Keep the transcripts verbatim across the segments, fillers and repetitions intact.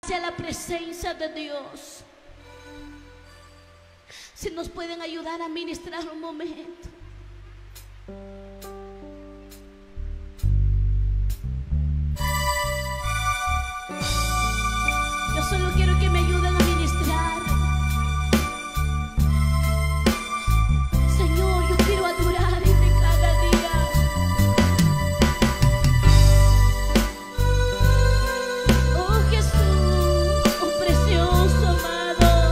hacia la presencia de Dios. Si nos pueden ayudar a ministrar un momento. Yo solo quiero que me ayuden a ministrar. Señor, yo quiero adorarte cada día. Oh Jesús, oh precioso amado.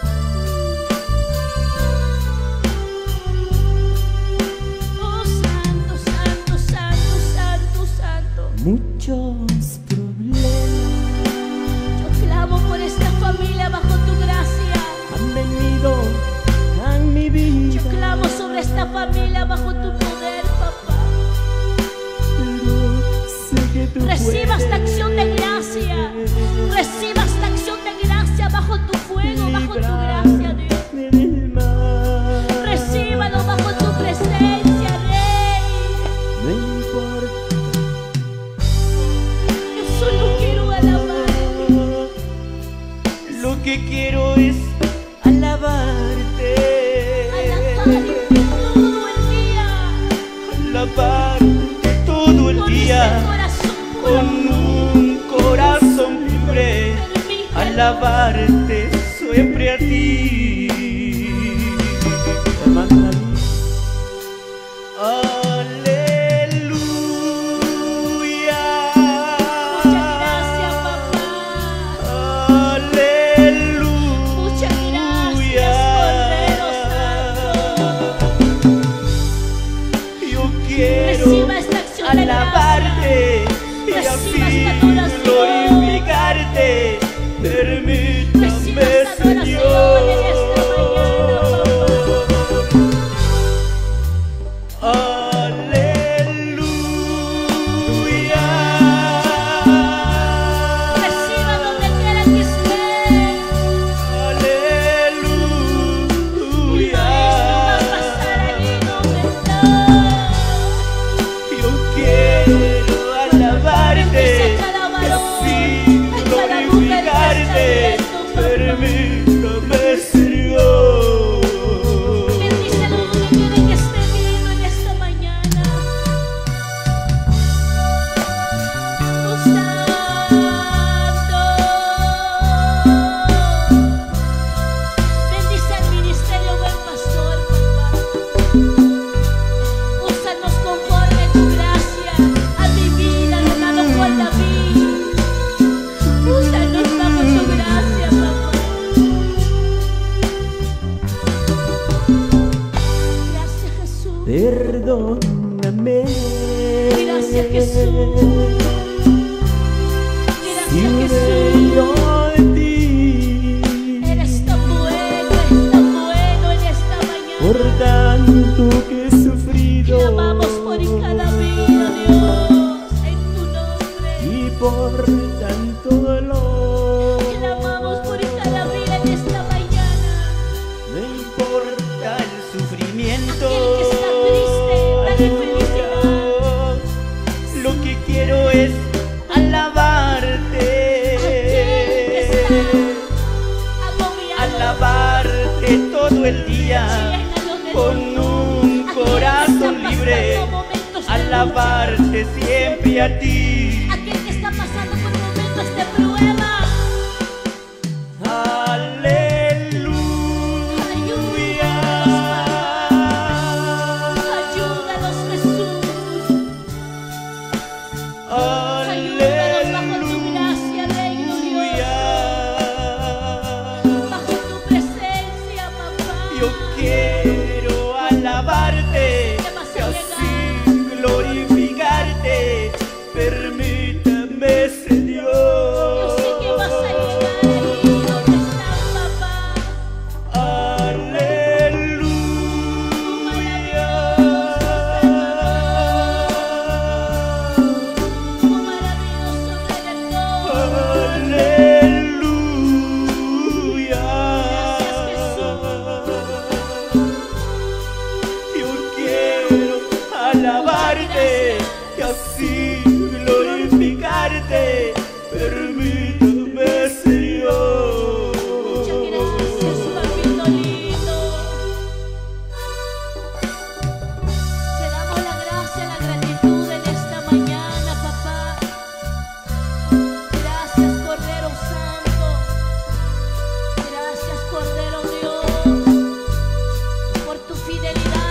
Oh santo, santo, santo, santo, santo. Muchos problemas Clamo por esta familia bajo tu gracia. han venido a mi vida. Yo clamo sobre esta familia bajo tu poder, papá. Pero sé que tú Reciba esta puedes acción de gracia. Reciba esta acción de gracia bajo tu fuego, bajo tu gracia, Dios. librarme del mal. Recíbalo bajo tu presencia, Rey. No importa Yo solo quiero alabarte. lo que quiero es alabarte. Alabarte todo el día. Alabarte todo el Con día. ese corazón puro. Con un corazón libre, Permítelo. alabarte siempre a ti. Hermana, aleluya. Muchas gracias, papá. Aleluya. Muchas gracias, Cordero Santo. Yo quiero Reciba esta acción de alabarte y Reciba así esta adoración. glorificarte. Permítame, Reciba esta adoración Señor. en esta mañana, Aleluya. Reciba donde quiera que esté. Mi Aleluya. maestro va a pasar allí donde está. Yo quiero alabarte Bendice a cada y varón, así a cada mujer que está glorificarte. viendo, papá. Permítame, Señor. Bendícelo donde quiera que esté viendo en esta mañana. Oh Santo. Bendice al ministerio Buen Pastor, papá. Úsanos conforme a tu gracia. A mi vida, hermano Juan David. Úsanos bajo tu gracia, papá. Gracias, Jesús. Perdóname. Gracias, Jesús. Si Gracias, me Jesús. dio de ti, Eres tan bueno, eres tan bueno en esta mañana. por tanto que he sufrido Clamamos por cada vida, Dios, en tu nombre. y por tanto dolor. Clamamos por cada vida en esta mañana. No importa el sufrimiento, Aquel que está triste, la infelicidad. lo que quiero es alabarte. Aquel que está agobiado. Alabarte todo el día. Llénalo de Con tu- un Aquel que corazón está libre, pasando momentos de alabarte siempre a ti. lucha. Aquel que está pasando por momentos de prueba. Aleluya. Ayúdanos, Jesús. Ayúdanos bajo tu gracia, Rey glorioso. Bajo tu presencia, papá. Yo quiero alabarte y así glorificarte. Permítame,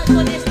con esta